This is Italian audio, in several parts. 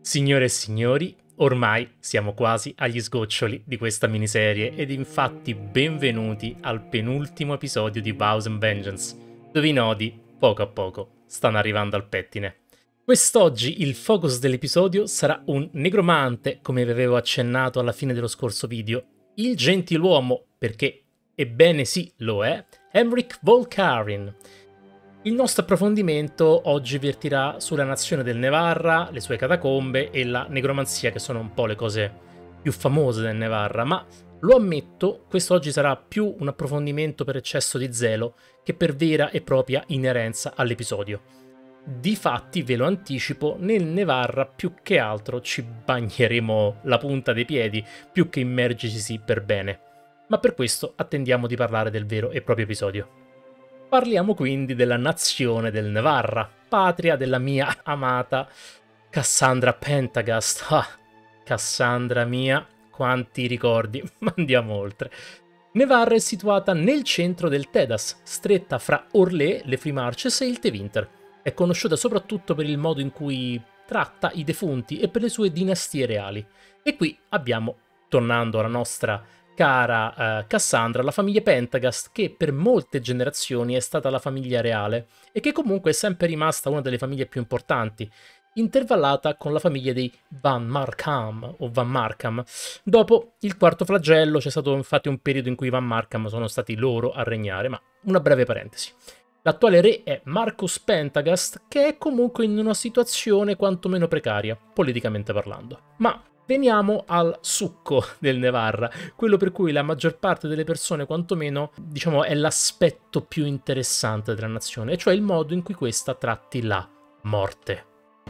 Signore e signori, ormai siamo quasi agli sgoccioli di questa miniserie ed infatti benvenuti al penultimo episodio di Vows and Vengeance, dove i nodi, poco a poco, stanno arrivando al pettine. Quest'oggi il focus dell'episodio sarà un negromante, come vi avevo accennato alla fine dello scorso video, il gentiluomo, perché, ebbene sì, lo è, Emeric Volcarin. Il nostro approfondimento oggi vertirà sulla nazione del Nevarra, le sue catacombe e la negromanzia, che sono un po' le cose più famose del Nevarra, ma lo ammetto, questo oggi sarà più un approfondimento per eccesso di zelo che per vera e propria inerenza all'episodio. Difatti, ve lo anticipo, nel Nevarra più che altro ci bagneremo la punta dei piedi più che immergerci per bene, ma per questo attendiamo di parlare del vero e proprio episodio. Parliamo quindi della nazione del Nevarra, patria della mia amata Cassandra Pentagast. Ah, Cassandra mia, quanti ricordi, ma andiamo oltre. Nevarra è situata nel centro del Tedas, stretta fra Orlais, le Free Marches e il Tevinter. È conosciuta soprattutto per il modo in cui tratta i defunti e per le sue dinastie reali. E qui abbiamo, tornando alla nostra cara Cassandra, la famiglia Pentagast, che per molte generazioni è stata la famiglia reale e che comunque è sempre rimasta una delle famiglie più importanti, intervallata con la famiglia dei Van Markham o Van Markham. Dopo il quarto flagello c'è stato infatti un periodo in cui i Van Markham sono stati loro a regnare, ma una breve parentesi. L'attuale re è Marcus Pentagast, che è comunque in una situazione quantomeno precaria, politicamente parlando. Ma veniamo al succo del Nevarra, quello per cui la maggior parte delle persone, quantomeno, diciamo, è l'aspetto più interessante della nazione, cioè il modo in cui questa tratti la morte.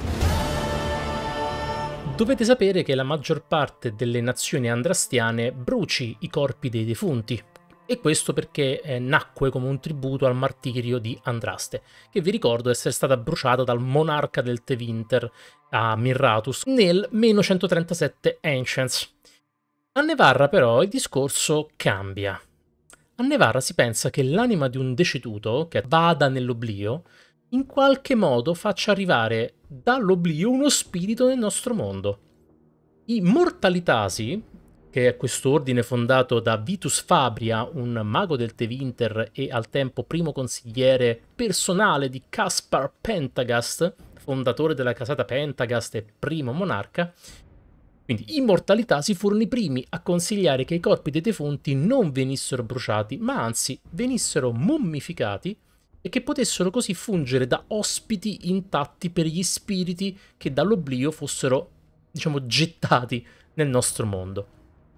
Dovete sapere che la maggior parte delle nazioni andrastiane bruci i corpi dei defunti, e questo perché nacque come un tributo al martirio di Andraste, che vi ricordo essere stata bruciata dal monarca del Tevinter a Mirratus nel meno 137 Ancients. A Nevarra però il discorso cambia. A Nevarra si pensa che l'anima di un deceduto, che vada nell'oblio, in qualche modo faccia arrivare dall'oblio uno spirito nel nostro mondo. I Mortalitasi, che è questo ordine fondato da Vitus Fabria, un mago del Tevinter e al tempo primo consigliere personale di Caspar Pentagast, fondatore della casata Pentagast e primo monarca. Quindi i Mortalitasi furono i primi a consigliare che i corpi dei defunti non venissero bruciati, ma anzi venissero mummificati e che potessero così fungere da ospiti intatti per gli spiriti che dall'oblio fossero, diciamo, gettati nel nostro mondo.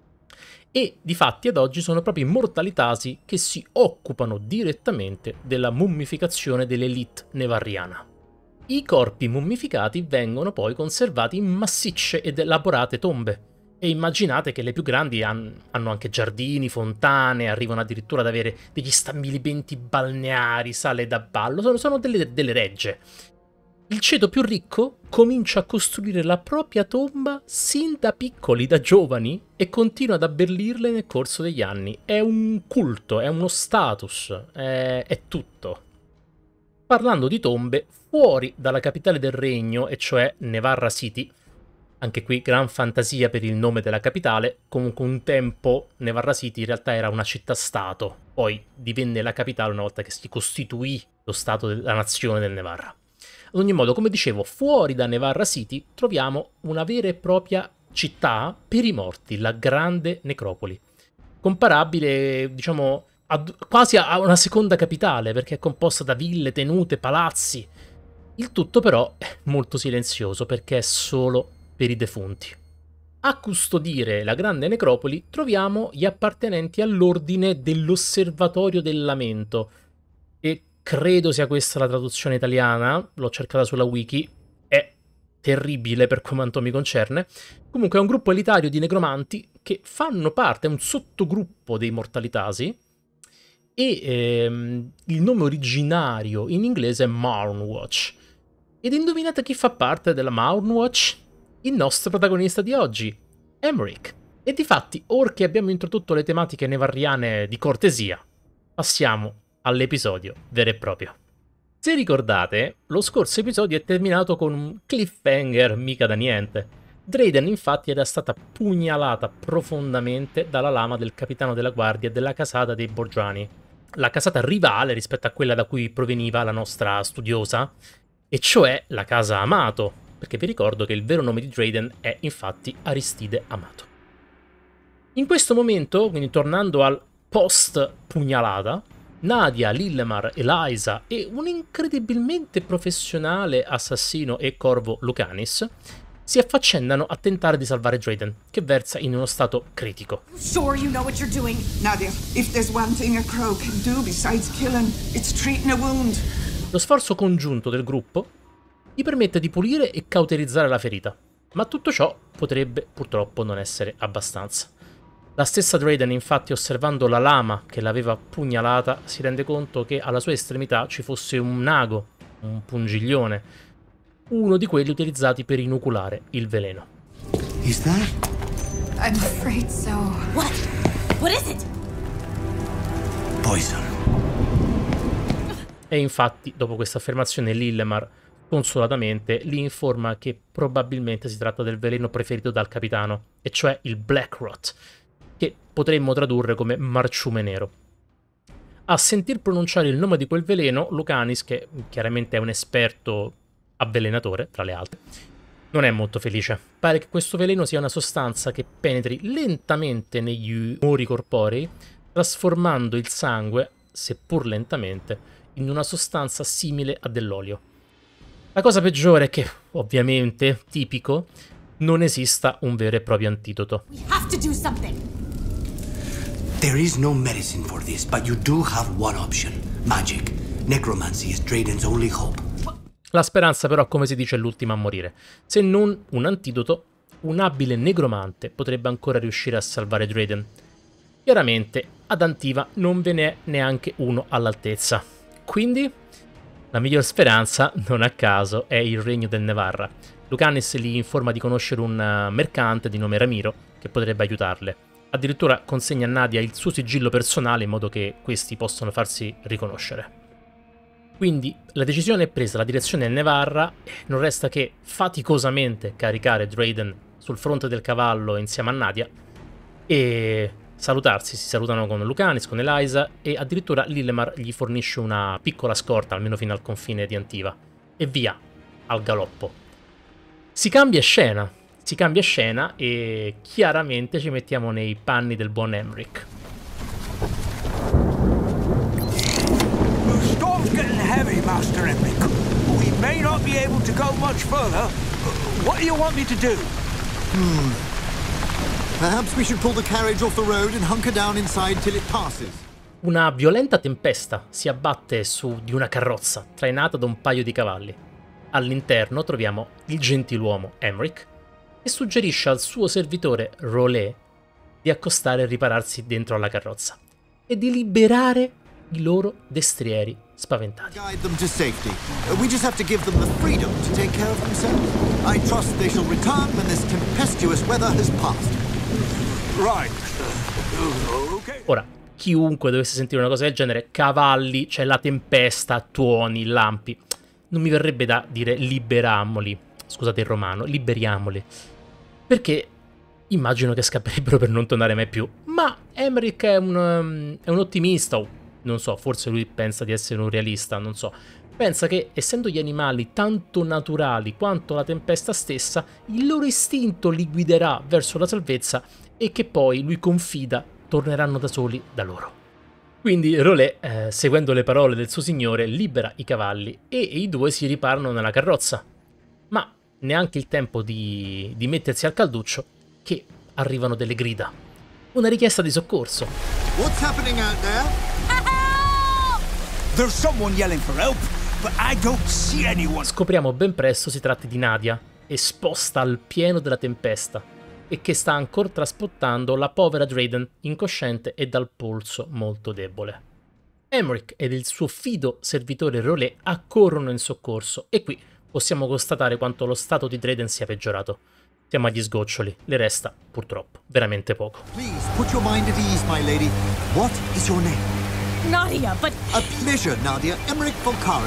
E difatti ad oggi sono proprio i Mortalitasi che si occupano direttamente della mummificazione dell'elite nevarriana. I corpi mummificati vengono poi conservati in massicce ed elaborate tombe. E immaginate che le più grandi hanno anche giardini, fontane, arrivano addirittura ad avere degli stabilimenti balneari, sale da ballo, sono delle regge. Il ceto più ricco comincia a costruire la propria tomba sin da piccoli, da giovani, e continua ad abbellirle nel corso degli anni. È un culto, è uno status, è tutto. Parlando di tombe, fuori dalla capitale del regno, e cioè Nevarra City, anche qui gran fantasia per il nome della capitale, comunque un tempo Nevarra City in realtà era una città-stato, poi divenne la capitale una volta che si costituì lo stato della nazione del Nevarra. Ad ogni modo, come dicevo, fuori da Nevarra City troviamo una vera e propria città per i morti, la Grande Necropoli. Comparabile, diciamo, quasi a una seconda capitale, perché è composta da ville, tenute, palazzi. Il tutto però è molto silenzioso, perché è solo per i defunti. A custodire la Grande Necropoli troviamo gli appartenenti all'ordine dell'Osservatorio del Lamento, e credo sia questa la traduzione italiana, l'ho cercata sulla wiki, è terribile per quanto mi concerne. Comunque è un gruppo elitario di negromanti che fanno parte, è un sottogruppo dei Mortalitasi, e il nome originario in inglese è Mournwatch. Ed indovinate chi fa parte della Mournwatch? Il nostro protagonista di oggi, Emeric. E difatti, ora che abbiamo introdotto le tematiche nevarriane di cortesia, passiamo all'episodio vero e proprio. Se ricordate, lo scorso episodio è terminato con un cliffhanger mica da niente. Drayden infatti era stata pugnalata profondamente dalla lama del capitano della guardia della casata dei Borgiani, la casata rivale rispetto a quella da cui proveniva la nostra studiosa, e cioè la casa Amato, perché vi ricordo che il vero nome di Drayden è infatti Aristide Amato. In questo momento, quindi tornando al post pugnalata, Nadia, Lillemar, Eliza e un incredibilmente professionale assassino e corvo Lucanis si affaccendano a tentare di salvare Drayden, che versa in uno stato critico. Sure you know what you're doing? Nadia, if there's one thing a crow can do besides killing, it's treating a wound. Lo sforzo congiunto del gruppo gli permette di pulire e cauterizzare la ferita, ma tutto ciò potrebbe purtroppo non essere abbastanza. La stessa Drayden, infatti, osservando la lama che l'aveva pugnalata, si rende conto che alla sua estremità ci fosse un ago, un pungiglione, uno di quelli utilizzati per inoculare il veleno. Is that? I'm afraid so. What? What is it? Poison. E infatti, dopo questa affermazione, Lillemar, consolatamente, li informa che probabilmente si tratta del veleno preferito dal capitano, e cioè il Black Rot, che potremmo tradurre come marciume nero. A sentir pronunciare il nome di quel veleno, Lucanis, che chiaramente è un esperto avvelenatore, tra le altre, non è molto felice. Pare che questo veleno sia una sostanza che penetri lentamente negli umori corporei, trasformando il sangue, seppur lentamente, in una sostanza simile a dell'olio. La cosa peggiore è che, ovviamente, tipico, non esista un vero e proprio antidoto. We have to do something. There is no medicine for this, but you do have one option. Magic. Necromancy is Drayden's only hope. La speranza però, come si dice, è l'ultima a morire. Se non un antidoto, un abile negromante potrebbe ancora riuscire a salvare Drayden. Chiaramente, ad Antiva non ve n'è neanche uno all'altezza. Quindi, la miglior speranza, non a caso, è il regno del Nevarra. Lucanis gli informa di conoscere un mercante di nome Ramiro, che potrebbe aiutarle. Addirittura consegna a Nadia il suo sigillo personale in modo che questi possano farsi riconoscere. Quindi la decisione è presa, la direzione è Nevarra, non resta che faticosamente caricare Drayden sul fronte del cavallo insieme a Nadia e salutarsi. Si salutano con Lucanis, con Eliza, e addirittura Lillemar gli fornisce una piccola scorta, almeno fino al confine di Antiva, e via, al galoppo. Si cambia scena e chiaramente ci mettiamo nei panni del buon Emric. The storm's getting heavy, Master Emric. We may not be able to go much further. What do you want me to do? Perhaps we should pull the carriage off the road and hunker down inside till it passes. Una violenta tempesta si abbatte su di una carrozza trainata da un paio di cavalli. All'interno troviamo il gentiluomo Emric, che suggerisce al suo servitore Rolé di accostare e ripararsi dentro alla carrozza e di liberare i loro destrieri spaventati. Guide them to safety. We just have to give them the freedom to take care of themselves. I trust they shall return when this tempestuous weather has passed. Right. Okay. Ora, chiunque dovesse sentire una cosa del genere, cavalli, c'è la tempesta, tuoni, lampi, non mi verrebbe da dire liberiamoli, scusate il romano, liberiamoli, perché immagino che scapperebbero per non tornare mai più. Ma Emric è un ottimista, o non so, forse lui pensa di essere un realista, non so. Pensa che, essendo gli animali tanto naturali quanto la tempesta stessa, il loro istinto li guiderà verso la salvezza e che poi, lui confida, torneranno da soli da loro. Quindi Rolé, seguendo le parole del suo signore, libera i cavalli e i due si riparano nella carrozza. Ma neanche il tempo di mettersi al calduccio che arrivano delle grida. Una richiesta di soccorso. What's happening out there? There's someone yelling for help, but I don't see anyone. Scopriamo ben presto si tratti di Nadia, esposta al pieno della tempesta, e che sta ancora trasportando la povera Drayden incosciente e dal polso molto debole. Emric ed il suo fido servitore Rolé accorrono in soccorso e qui possiamo constatare quanto lo stato di Drayden sia peggiorato. Siamo agli sgoccioli, le resta purtroppo veramente poco. Please put your mind at ease, my lady. What is your name? Nadia, but A pleasure, Nadia. Emric Volkaren.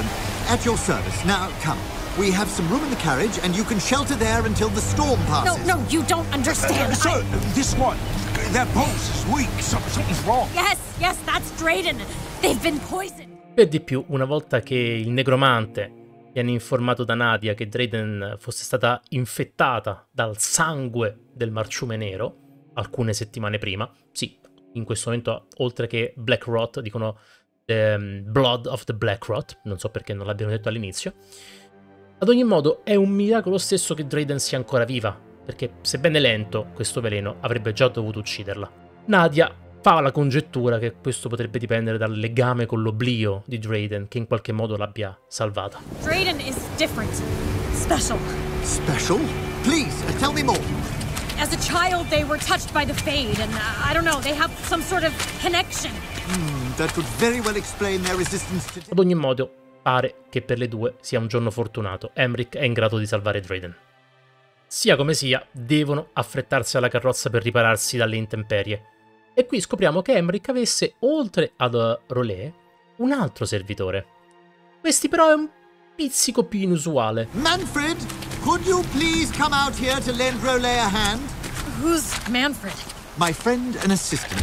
At your service. Now, come. We have some room in the carriage, and you can shelter there until the storm passes. No, you don't understand. Sir, this one, their pulse is weak. Something's wrong. Yes, that's Drayden. They've been poisoned. Per di più, una volta che il negromante viene informato da Nadia che Drayden fosse stata infettata dal sangue del marciume nero alcune settimane prima, sì, in questo momento oltre che Black Rot dicono Blood of the Black Rot, non so perché non l'abbiano detto all'inizio. Ad ogni modo è un miracolo stesso che Drayden sia ancora viva, perché sebbene lento questo veleno avrebbe già dovuto ucciderla. Nadia fa la congettura che questo potrebbe dipendere dal legame con l'oblio di Drayden che in qualche modo l'abbia salvata. Drayden is different. Special. Special? Please, tell me more. As a child, they were touched by the Fade, and I don't know, they have some sort of connection. That could very well explain their resistance to... Ad ogni modo, pare che per le due sia un giorno fortunato. Emric è in grado di salvare Drayden. Sia come sia, devono affrettarsi alla carrozza per ripararsi dalle intemperie. E qui scopriamo che Emric avesse, oltre ad Rolé, un altro servitore. Questi però è un pizzico più inusuale. Manfred, could you please come out here to lend Rolé a hand? Who's Manfred? My friend and assistant.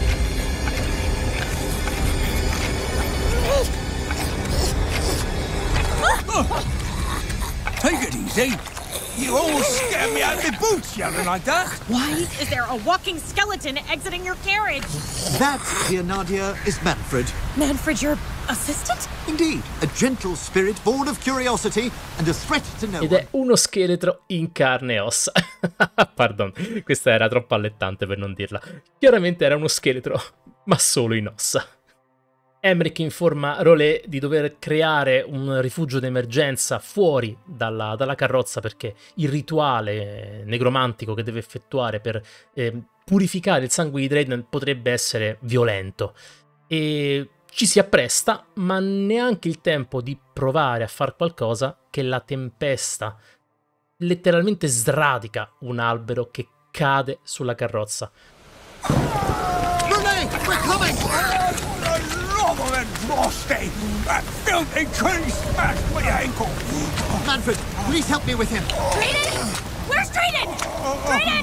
Take it easy. You almost scared me out of my boots yelling like that. Why is there a walking skeleton exiting your carriage? That, dear Nadia, is Manfred. Manfred, your assistant? Indeed, a gentle spirit born of curiosity and a threat to no Ed one. è uno scheletro in carne e ossa. Pardon, questa era troppo allettante per non dirla. Chiaramente era uno scheletro, ma solo in ossa. Emric informa Rolé di dover creare un rifugio d'emergenza fuori dalla carrozza perché il rituale negromantico che deve effettuare per purificare il sangue di Drayden potrebbe essere violento. E ci si appresta, ma neanche il tempo di provare a fare qualcosa che la tempesta letteralmente sradica un albero che cade sulla carrozza. Rolé, we're coming! Frosty! That filthy tree smashed my ankle! Manfred, please help me with him. Drayden? Where's Drayden? Drayden!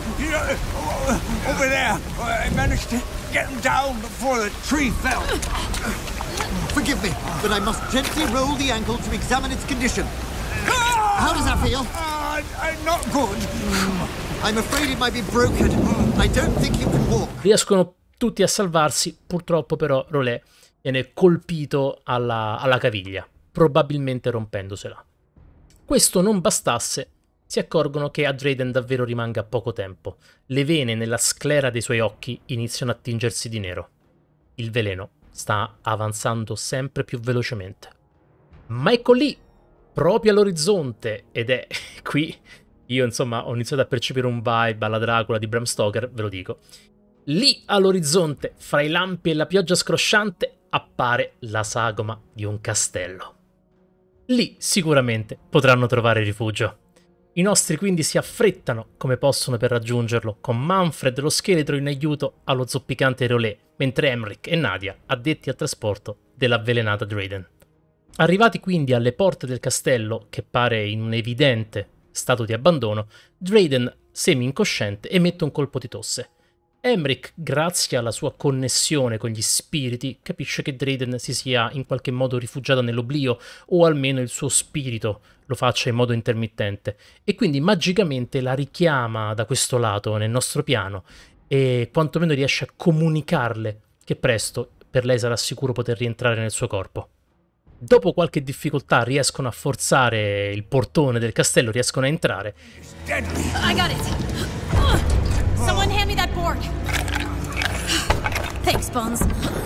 Over there. I managed to get him down before the tree fell. Forgive me, but I must gently roll the ankle to examine its condition. How does that feel? Not good. I'm afraid it might be broken. I don't think you can walk. Riescono tutti a salvarsi, purtroppo però Rolé viene colpito alla caviglia, probabilmente rompendosela. Questo non bastasse, si accorgono che a Drayden davvero rimanga poco tempo. Le vene nella sclera dei suoi occhi iniziano a tingersi di nero. Il veleno sta avanzando sempre più velocemente. Ma ecco lì, proprio all'orizzonte, ed è qui, io insomma ho iniziato a percepire un vibe alla Dracula di Bram Stoker, ve lo dico. Lì all'orizzonte, fra i lampi e la pioggia scrosciante, appare la sagoma di un castello. Lì sicuramente potranno trovare rifugio. I nostri quindi si affrettano come possono per raggiungerlo, con Manfred lo scheletro in aiuto allo zoppicante Rolé, mentre Emric e Nadia addetti al trasporto dell'avvelenata Drayden. Arrivati quindi alle porte del castello, che pare in un evidente stato di abbandono, Drayden, semi-incosciente, emette un colpo di tosse. Emric, grazie alla sua connessione con gli spiriti, capisce che Drayden si sia in qualche modo rifugiata nell'oblio, o almeno il suo spirito lo faccia in modo intermittente, e quindi magicamente la richiama da questo lato nel nostro piano, e quantomeno riesce a comunicarle che presto per lei sarà sicuro poter rientrare nel suo corpo. Dopo qualche difficoltà riescono a forzare il portone del castello, riescono a entrare. I got it. Someone hand me that board. Thanks, Bones.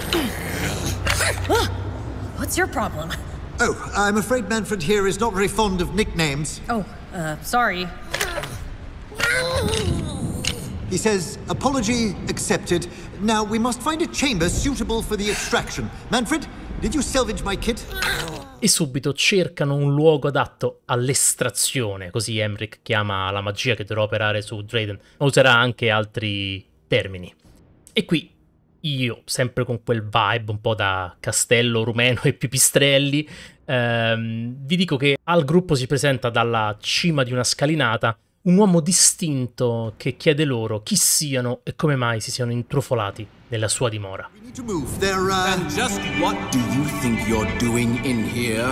What's your problem? Oh, I'm afraid Manfred here is not very fond of nicknames. Oh, sorry. He says, apology accepted. Now we must find a chamber suitable for the extraction. Manfred, did you salvage my kit? E subito cercano un luogo adatto all'estrazione, così Emric chiama la magia che dovrà operare su Drayden, ma userà anche altri termini. E qui io, sempre con quel vibe un po' da castello rumeno e pipistrelli, vi dico che al gruppo si presenta dalla cima di una scalinata un uomo distinto che chiede loro chi siano e come mai si siano intrufolati nella sua dimora. We need to move. They're, And just what do you think you're doing in here?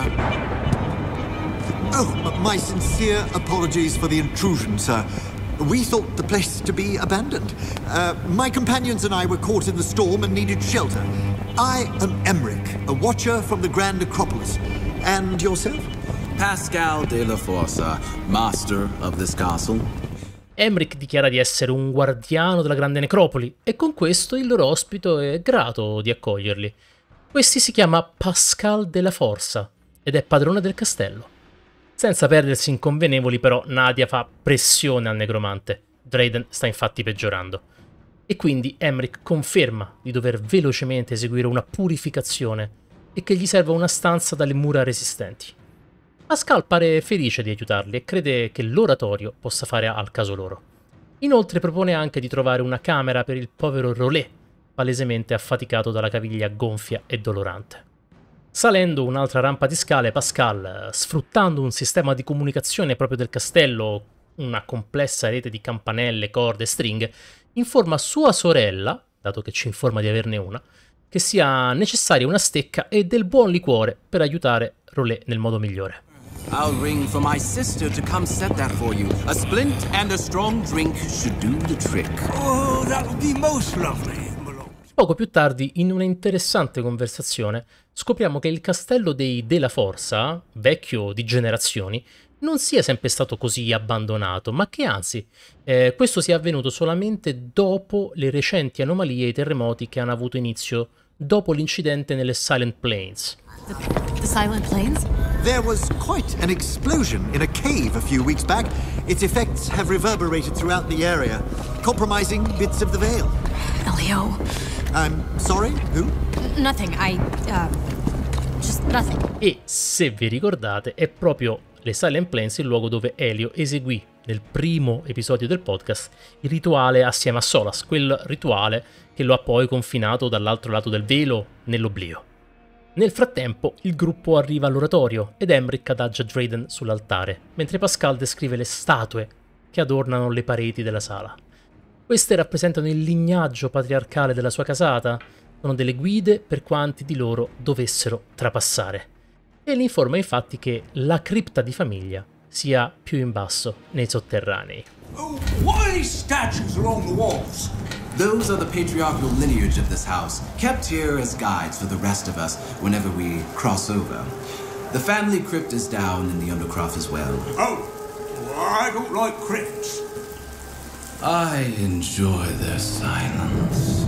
Oh, my sincere apologies for the intrusion, sir. We thought the place to be abandoned. My companions and I were caught in the storm and needed shelter. I am Emmerich, a watcher from the Grand Acropolis. And yourself? Pascal de la Forza, master of this castle. Emmerich dichiara di essere un guardiano della grande necropoli e con questo il loro ospite è grato di accoglierli. Questi si chiama Pascal de la Forza ed è padrone del castello. Senza perdersi in convenevoli però Nadia fa pressione al negromante. Drayden sta infatti peggiorando. E quindi Emmerich conferma di dover velocemente eseguire una purificazione e che gli serva una stanza dalle mura resistenti. Pascal pare felice di aiutarli e crede che l'oratorio possa fare al caso loro. Inoltre propone anche di trovare una camera per il povero Rolé, palesemente affaticato dalla caviglia gonfia e dolorante. Salendo un'altra rampa di scale, Pascal, sfruttando un sistema di comunicazione proprio del castello, una complessa rete di campanelle, corde e stringhe, informa sua sorella, dato che ci informa di averne una, che sia necessaria una stecca e del buon liquore per aiutare Rolé nel modo migliore. I'll ring for my sister to come set that for you. A splint and a strong drink should do the trick. Oh, that would be most lovely. Poco più tardi, in una interessante conversazione, scopriamo che il castello dei De la Forza, vecchio di generazioni, non sia sempre stato così abbandonato, ma che anzi, questo sia avvenuto solamente dopo le recenti anomalie e i terremoti che hanno avuto inizio dopo l'incidente nelle Silent Plains. The Silent Plains? There was quite an explosion in a cave a few weeks back. Its effects have reverberated throughout the area, compromising bits of the veil. Elio. I'm sorry, who? Nothing. Just nothing. E se vi ricordate, è proprio le Silent Plains il luogo dove Elio eseguì nel primo episodio del podcast il rituale assieme a Solas, quel rituale che lo ha poi confinato dall'altro lato del velo nell'oblio. Nel frattempo il gruppo arriva all'oratorio ed Emmerich adagia Drayden sull'altare, mentre Pascal descrive le statue che adornano le pareti della sala. Queste rappresentano il lignaggio patriarcale della sua casata, sono delle guide per quanti di loro dovessero trapassare. E li informa infatti che la cripta di famiglia sia più in basso nei sotterranei. Oh, what are these statues along the walls? Those are the patriarchal lineage of this house, kept here as guides for the rest of us whenever we cross over. The family crypt is down in the Undercroft as well. Oh, I don't like crypts. I enjoy their silence.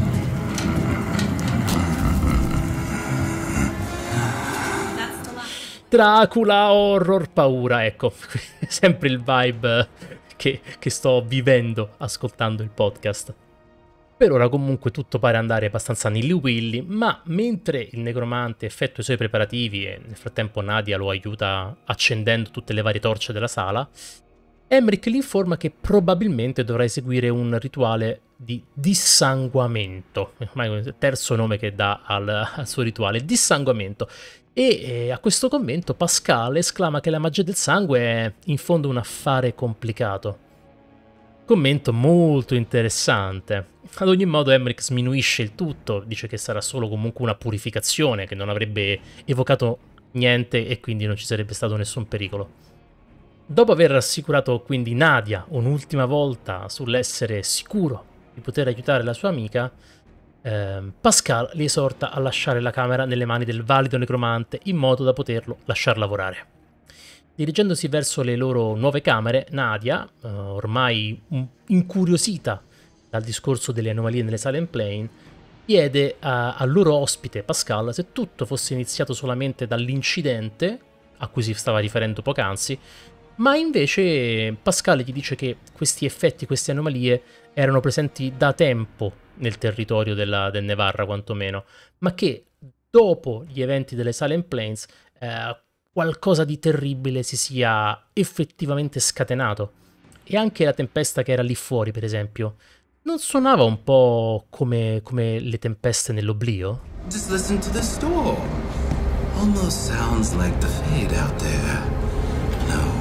Dracula, horror, paura, ecco, sempre il vibe che sto vivendo ascoltando il podcast. Per ora comunque tutto pare andare abbastanza nilly-willy, ma mentre il necromante effettua i suoi preparativi e nel frattempo Nadia lo aiuta accendendo tutte le varie torce della sala, Emmerich li informa che probabilmente dovrà eseguire un rituale di dissanguamento, ormai il terzo nome che dà al suo rituale, dissanguamento. E a questo commento Pascal esclama che la magia del sangue è in fondo un affare complicato. Commento molto interessante. Ad ogni modo Emmerich sminuisce il tutto, dice che sarà solo comunque una purificazione, che non avrebbe evocato niente e quindi non ci sarebbe stato nessun pericolo. Dopo aver rassicurato quindi Nadia un'ultima volta sull'essere sicuro di poter aiutare la sua amica, Pascal li esorta a lasciare la camera nelle mani del valido necromante in modo da poterlo lasciar lavorare. Dirigendosi verso le loro nuove camere, Nadia, ormai incuriosita dal discorso delle anomalie nelle Silent Plains, chiede al loro ospite Pascal se tutto fosse iniziato solamente dall'incidente a cui si stava riferendo poc'anzi, ma invece Pascal gli dice che questi effetti, queste anomalie erano presenti da tempo nel territorio del Nevarra quantomeno, ma che dopo gli eventi delle Silent Plains qualcosa di terribile si sia effettivamente scatenato. E anche la tempesta che era lì fuori, per esempio, Non suonava un po' come le tempeste nell'oblio? Just listen to the storm. Almost sounds like the Fade out there. No.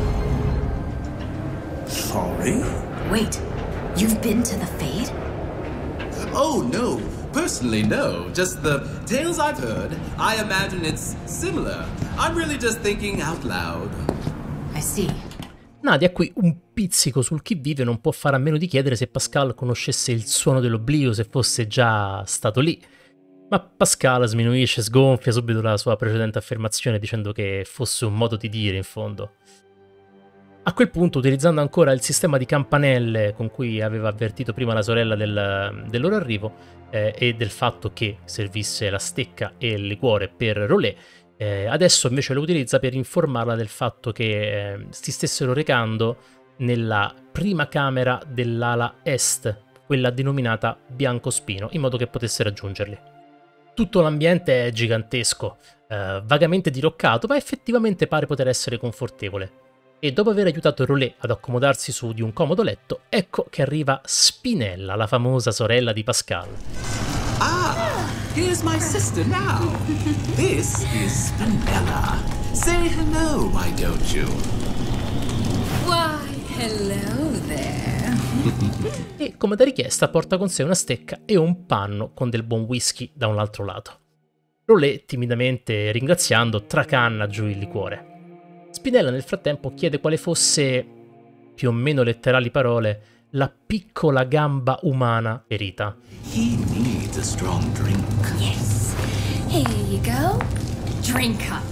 Sorry? Wait, you've been to the Fade? Oh, no. Personally, no. Just the tales I've heard. I imagine it's similar. I'm really just thinking out loud. I see. Nadia qui un pizzico sul chi vive non può fare a meno di chiedere se Pascal conoscesse il suono dell'oblio, se fosse già stato lì. Ma Pascal sminuisce, sgonfia subito la sua precedente affermazione dicendo che fosse un modo di dire in fondo. A quel punto, utilizzando ancora il sistema di campanelle con cui aveva avvertito prima la sorella del loro arrivo e del fatto che servisse la stecca e il liquore per Rolé, adesso invece lo utilizza per informarla del fatto che si stessero recando nella prima camera dell'ala est, quella denominata Biancospino, in modo che potesse raggiungerli. Tutto l'ambiente è gigantesco, vagamente diroccato, ma effettivamente pare poter essere confortevole. E dopo aver aiutato Rolé ad accomodarsi su di un comodo letto, ecco che arriva Spinella, la famosa sorella di Pascal. Ah, here's my sister now. This is Spinella. Say hello, why don't you? Why, hello there. E, come da richiesta, porta con sé una stecca e un panno con del buon whisky da un altro lato. Rolé, timidamente ringraziando, tracanna giù il liquore. Spinella nel frattempo chiede quale fosse, più o meno letterali parole, la piccola gamba umana ferita. He needs a strong drink. Yes. Here you go. Drink up.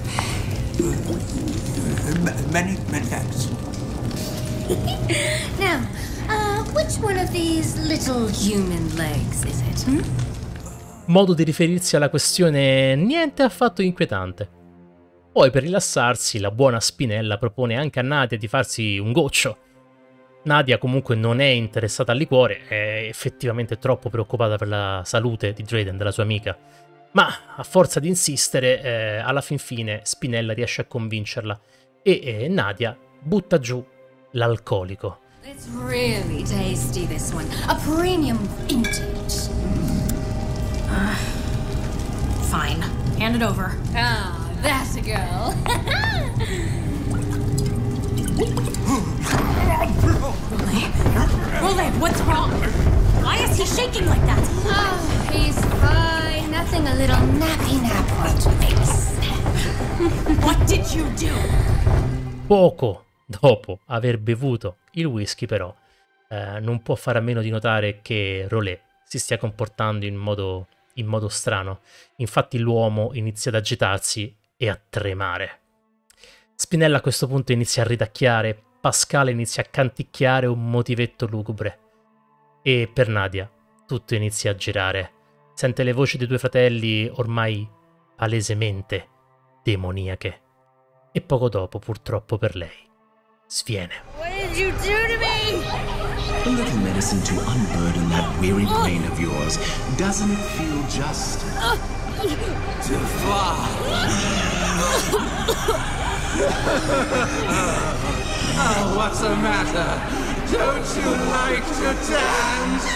Many thanks. Now, which one of these little human legs is it? Modo di riferirsi alla questione niente affatto inquietante. Poi, per rilassarsi, la buona Spinella propone anche a Nadia di farsi un goccio. Nadia comunque non è interessata al liquore, è effettivamente troppo preoccupata per la salute di Drayden, della sua amica. Ma, a forza di insistere, alla fin fine Spinella riesce a convincerla e Nadia butta giù l'alcolico. It's really tasty, this one. A premium vintage. Fine. Hand it over. Ah, that's a girl. Rolé, what's wrong? Why is he shaking like that? Oh, he's fine. Nothing a little nappy nap won't fix. What did you do? Poco dopo aver bevuto il whisky, però, non può fare a meno di notare che Rolé si stia comportando in modo strano. Infatti l'uomo inizia ad agitarsi e a tremare. Spinella a questo punto inizia a ridacchiare, Pascal inizia a canticchiare un motivetto lugubre. E per Nadia tutto inizia a girare. Sente le voci dei due fratelli ormai palesemente demoniache. E poco dopo, purtroppo per lei, sviene. What did you do to me? A little medicine to unburden that weary brain of yours. Doesn't it feel just divine? Oh, what's the matter? Don't you like to dance?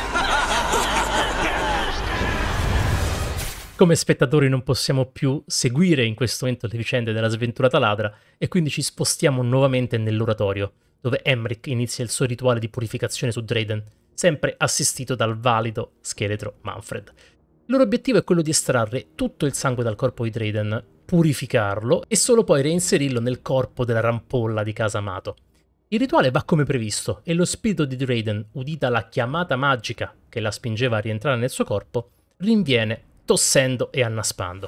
Come spettatori non possiamo più seguire in questo momento le vicende della sventurata ladra e quindi ci spostiamo nuovamente nell'oratorio, dove Emmerich inizia il suo rituale di purificazione su Drayden, sempre assistito dal valido scheletro Manfred. Il loro obiettivo è quello di estrarre tutto il sangue dal corpo di Drayden, purificarlo e solo poi reinserirlo nel corpo della rampolla di casa Amato. Il rituale va come previsto e lo spirito di Drayden, udita la chiamata magica che la spingeva a rientrare nel suo corpo, rinviene tossendo e annaspando.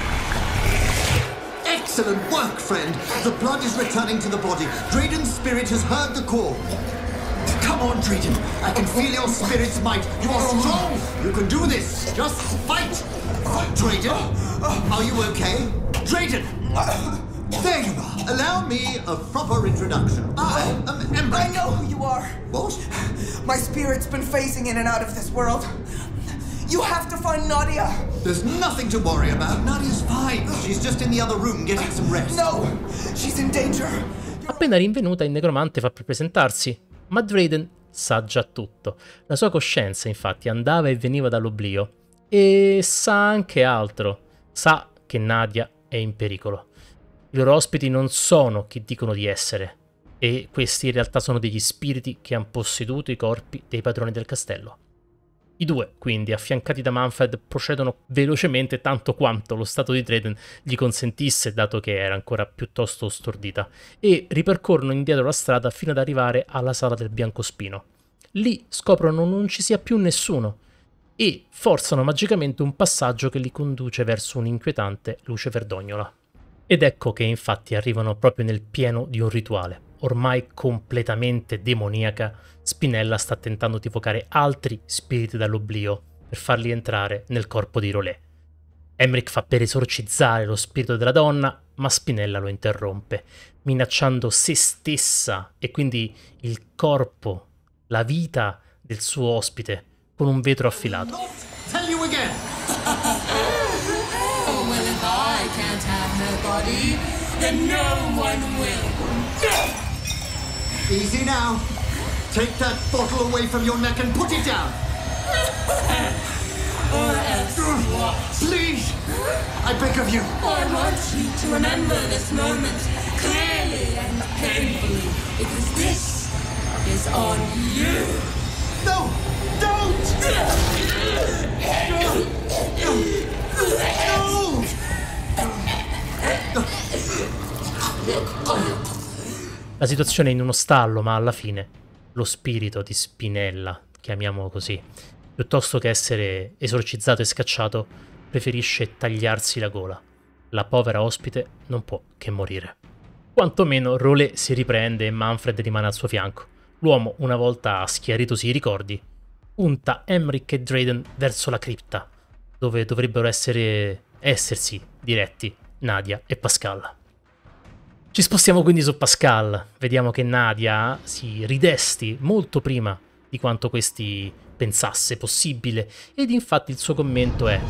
Excellent work, friend. The blood is returning to the body. Drayden's spirit has heard the call. Come on, Drayden. I can feel your spirit's might. You are strong. You can do this. Just fight. Fight, Drayden. Are you okay? Drayden! There you are. Allow me a proper introduction. I am Emmerich. I know who you are. What? My spirit's been phasing in and out of this world. You have to find Nadia. There's nothing to worry about. Nadia's fine. She's just in the other room getting some rest. No, she's in danger. Appena rinvenuta, il necromante fa per presentarsi, ma Drayden sa già tutto. La sua coscienza, infatti, andava e veniva dall'oblio. E sa anche altro. Sa che Nadia è in pericolo. I loro ospiti non sono chi dicono di essere. E questi in realtà sono degli spiriti che hanno posseduto i corpi dei padroni del castello. I due, quindi, affiancati da Manfred, procedono velocemente tanto quanto lo stato di Drayden gli consentisse, dato che era ancora piuttosto stordita, e ripercorrono indietro la strada fino ad arrivare alla sala del Biancospino. Lì scoprono non ci sia più nessuno e forzano magicamente un passaggio che li conduce verso un'inquietante luce verdognola. Ed ecco che infatti arrivano proprio nel pieno di un rituale. Ormai completamente demoniaca, Spinella sta tentando di evocare altri spiriti dall'oblio per farli entrare nel corpo di Rolé. Emmerich fa per esorcizzare lo spirito della donna, ma Spinella lo interrompe, minacciando se stessa e quindi il corpo, la vita del suo ospite, con un vetro affilato. Tell you again. Oh, well, if I can't have her body, then no one will. Easy now. Take that bottle away from your neck and put it down. Or else what? Please, I beg of you. I want you to remember this moment clearly and painfully, because this is on you. No, don't! No! La situazione è in uno stallo, ma alla fine lo spirito di Spinella, chiamiamolo così, piuttosto che essere esorcizzato e scacciato, preferisce tagliarsi la gola. La povera ospite non può che morire. Quantomeno Rolé si riprende e Manfred rimane al suo fianco. L'uomo, una volta schiaritosi i ricordi, punta Emmerich e Drayden verso la cripta, dove dovrebbero essersi diretti Nadia e Pascal. Ci spostiamo quindi su Pascal, vediamo che Nadia si ridesti molto prima di quanto questi pensasse possibile, ed infatti il suo commento è: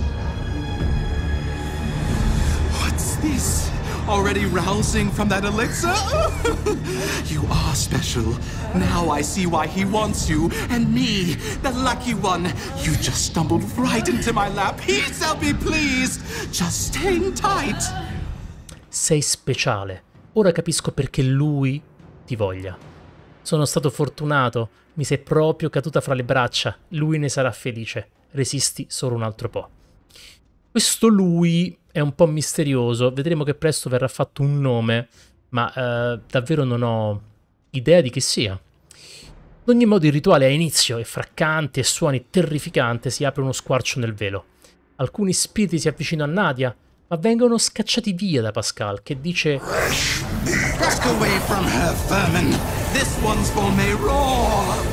What's this? Already rousing from that elixir? You are special. Now I see why he wants you. And me, the lucky one. You just stumbled right into my lap. He shall be pleased. Just hang tight. Sei speciale. Ora capisco perché lui ti voglia. Sono stato fortunato, mi sei proprio caduta fra le braccia. Lui ne sarà felice. Resisti solo un altro po'. Questo lui è un po' misterioso, vedremo che presto verrà fatto un nome, ma davvero non ho idea di chi sia. Ad ogni modo il rituale ha inizio e fra canti e suoni terrificanti si apre uno squarcio nel velo. Alcuni spiriti si avvicinano a Nadia, ma vengono scacciati via da Pascal, che dice: Back away from her, vermin. This one's for Mayror.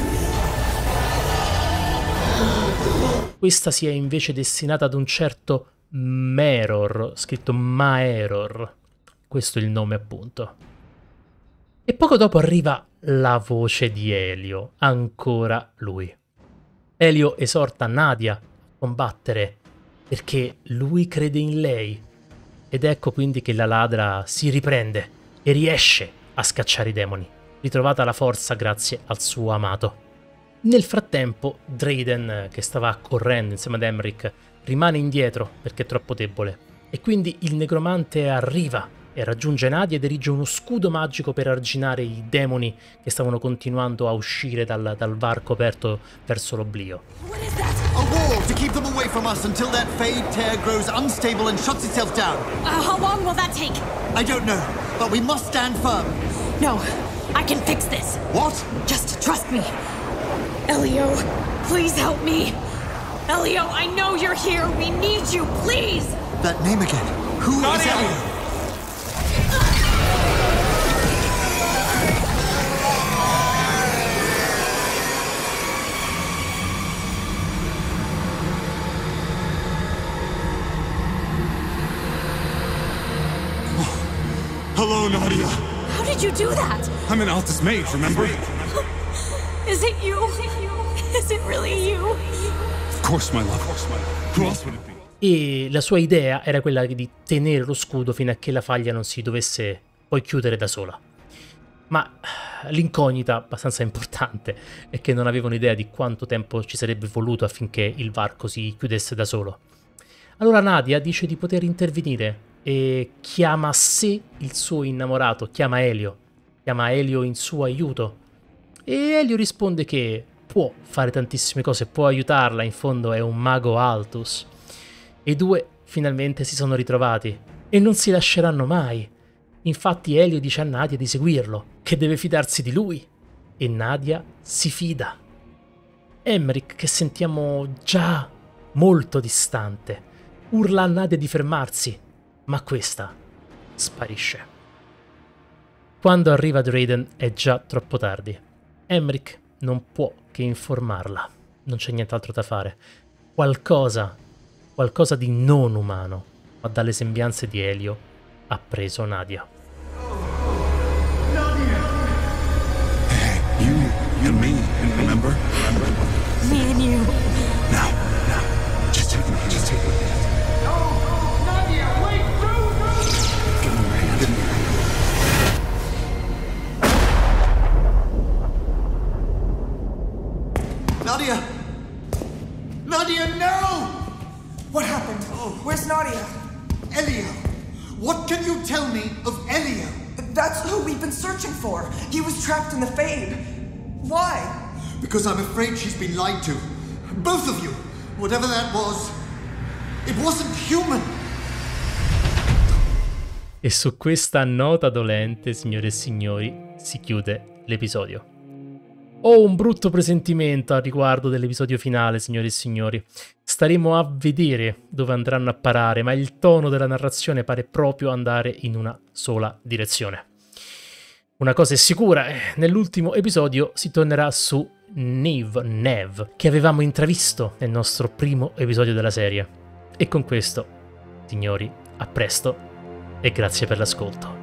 Questa si è invece destinata ad un certo Meror, scritto Maeror. Questo è il nome, appunto. E poco dopo arriva la voce di Elio, ancora lui. Elio esorta Nadia a combattere perché lui crede in lei. Ed ecco quindi che la ladra si riprende e riesce a scacciare i demoni, ritrovata la forza grazie al suo amato. Nel frattempo, Drayden, che stava correndo insieme ad Emmerich, rimane indietro perché è troppo debole, e quindi il necromante arriva e raggiunge Nadia ed erige uno scudo magico per arginare i demoni che stavano continuando a uscire dal varco aperto verso l'oblio. A wall to keep them away from us until that fade tear grows unstable and shuts itself down. How long will that take? I don't know, but we must stand firm. No, I can fix this. What? Just trust me. Elio, please help me. Elio, I know you're here. We need you, please. That name again. Who is Elio? Hello, Nadia. How did you do that? I'm an Altus mage, remember? Is it you? Is it really you? Of course, my love. Who else would it be? E la sua idea era quella di tenere lo scudo fino a che la faglia non si dovesse poi chiudere da sola. Ma l'incognita abbastanza importante è che non avevano idea di quanto tempo ci sarebbe voluto affinché il varco si chiudesse da solo. Allora Nadia dice di poter intervenire e chiama a sé il suo innamorato, chiama Elio in suo aiuto. E Elio risponde che può fare tantissime cose, può aiutarla, in fondo è un mago Altus. E i due finalmente si sono ritrovati e non si lasceranno mai. Infatti Elio dice a Nadia di seguirlo, che deve fidarsi di lui, e Nadia si fida. Emmerich, che sentiamo già molto distante, urla a Nadia di fermarsi, ma questa sparisce. Quando arriva Drayden è già troppo tardi. Emmerich non può che informarla, non c'è nient'altro da fare. Qualcosa di non umano, ma dalle sembianze di Elio, ha preso Nadia. Hey, you and me, remember? Me and you. Now, just take me. Nadia, wait! Give me your hand. Nadia! Nadia, no! What happened? Where's Nadia? Elio! What can you tell me of Elio? That's who we've been searching for. He was trapped in the Fade. Why? Because I'm afraid she's been lied to. Both of you. Whatever that was, it wasn't human. E su questa nota dolente, signore e signori, si chiude l'episodio. Ho un brutto presentimento a riguardo dell'episodio finale, signore e signori. Staremo a vedere dove andranno a parare, ma il tono della narrazione pare proprio andare in una sola direzione. Una cosa è sicura, nell'ultimo episodio si tornerà su Nev, che avevamo intravisto nel nostro primo episodio della serie. E con questo, signori, a presto e grazie per l'ascolto.